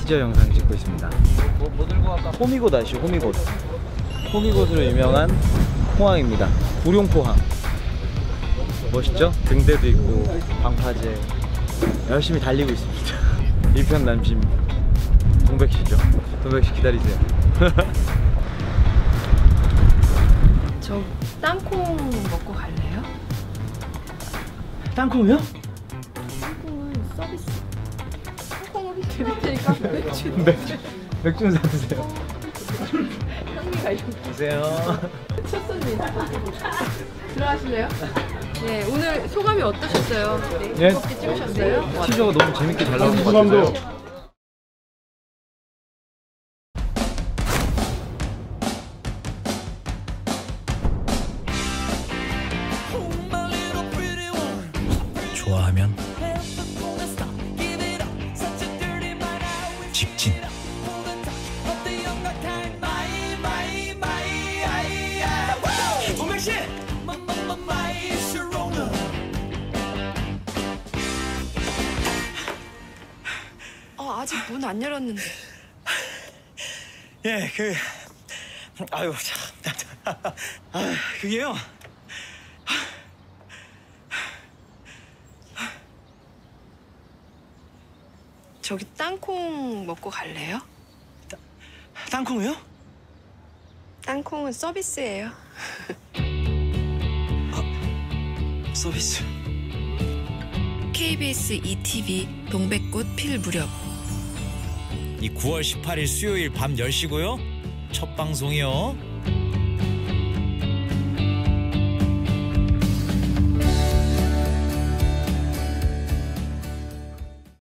티저 영상 찍고 있습니다. 뭐 들고 갈까? 호미곶 아시죠? 호미곶. 호미곶으로 유명한 포항입니다. 구룡포항. 멋있죠? 등대도 있고 방파제. 열심히 달리고 있습니다. 일편남심 동백씨죠. 동백씨 기다리세요. 저 땅콩 먹고 갈래요? 땅콩이요? 땅콩은 서비스. 땅콩을 드릴 테니까 맥주는 사드세요. 향미가 이렇게. 드세요. 첫 손님. 들어가실래요? 네, 오늘 소감이 어떠셨어요? 예? 즐겁게 찍으셨어요? 티저가 너무 재밌게 잘 나온 것 같아요. 좋아하면 직진. 아직 문 안 열었는데. 예, 아유 참, 그게요. 저기 땅콩 먹고 갈래요? 땅콩이요? 땅콩은 서비스예요. 서비스. KBS ETV 동백꽃 필 무렵. 이 9월 18일 수요일 밤 10시고요. 첫 방송이요.